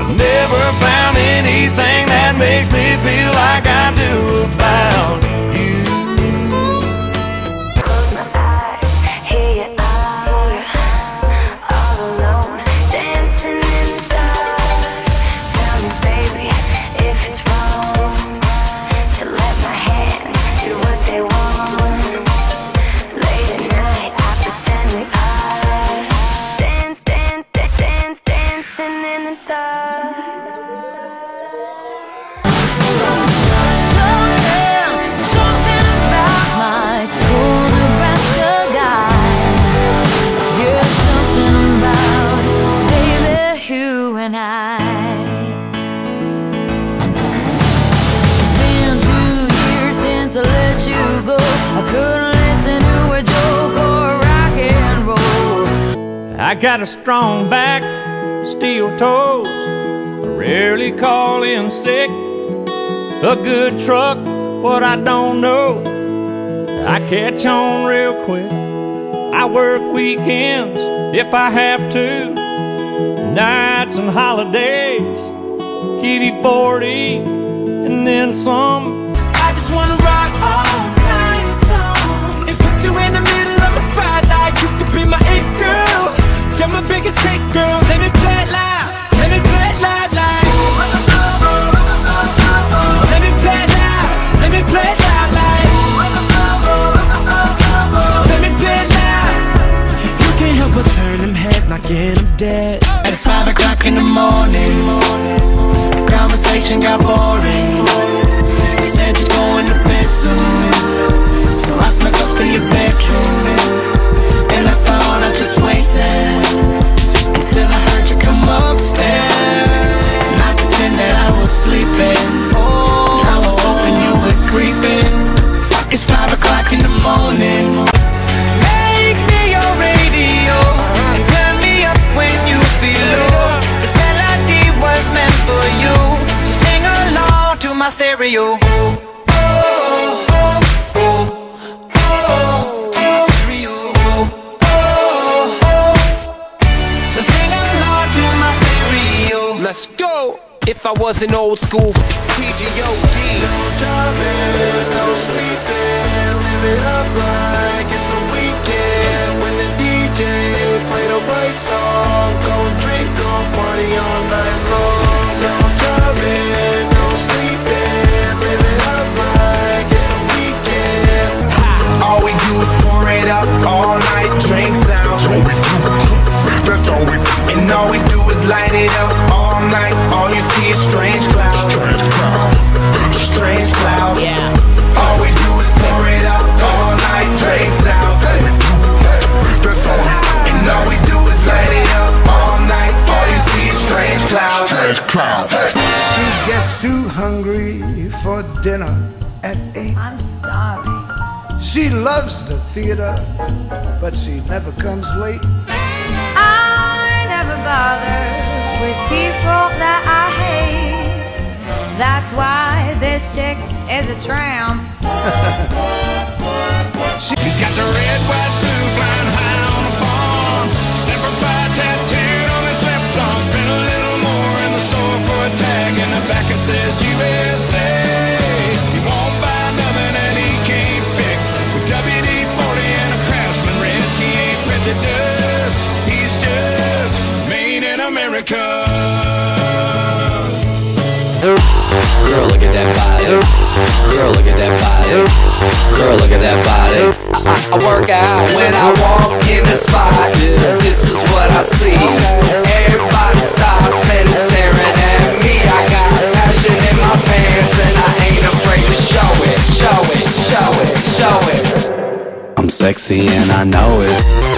Never found anything that makes me feel like I do about you. Close my eyes, here you are, all alone, dancing in the dark. Tell me, baby, if it's wrong to let my hands do what they want. Late at night, I pretend we are dancing in the dark. Something about my cool Nebraska guy. Yeah, something about baby you and I. It's been 2 years since I let you go. I couldn't listen to a joke or rock and roll. I got a strong back, steel toes, I rarely call in sick. A good truck, what I don't know, I catch on real quick. I work weekends if I have to, nights and holidays, give you 40 and then some. I just wanna rock all night long and put you in the middle of my spotlight. You could be my it girl, you're my biggest hit girl. Let me play it loud, let me play it loud like. Let me play it loud, let me play it loud like. Let me play it loud. You can't help but turn them heads, not get them dead. It's 5 o'clock in the morning, conversation got boring. You said you're going to bed soon, so I snuck up to your bedroom. And I thought I'd just wait there until I heard you come upstairs. And I pretended I was sleeping, I was hoping you were creeping. It's 5 o'clock in the morning. Make me your radio and turn me up when you feel low. This melody was meant for you, so sing along to my stereo. So sing along to my stereo. Let's go! If I was an old school TGOD. No jobbing, no sleeping, live it up like it's the weekend. When the DJ play the right song, go drink, go party all night long. No jobbing, no sleeping, live it up like it's the weekend. All we do is pour it up all night, drink sound. That's all we do. And all we do is light it up all night. All you see is strange clouds. Strange clouds. Yeah. All we do is pour it up all night, drink sound. That's all we do. And all we do is light it up all night. All you see is strange clouds. She gets too hungry for dinner at 8. I'm starving. She loves the theater, but she never comes late. I never bother with people that I hate. That's why this chick is a tramp. She's got the red, white, blue, blind high on the farm. Semper Fi tattooed on his left arm. Spent a little more in the store for a tag, and the back it says USA. He won't buy nothing that he can't fix. With WD-40 and a Craftsman wrench, he ain't prejudiced. He's just made in America. Girl, look at that body. Girl, look at that body. Girl, look at that body. I work out when I walk in the spot. This is what I see. Everybody stops and is staring at me. I got passion in my pants and I ain't afraid to show it. Show it, show it, show it. I'm sexy and I know it.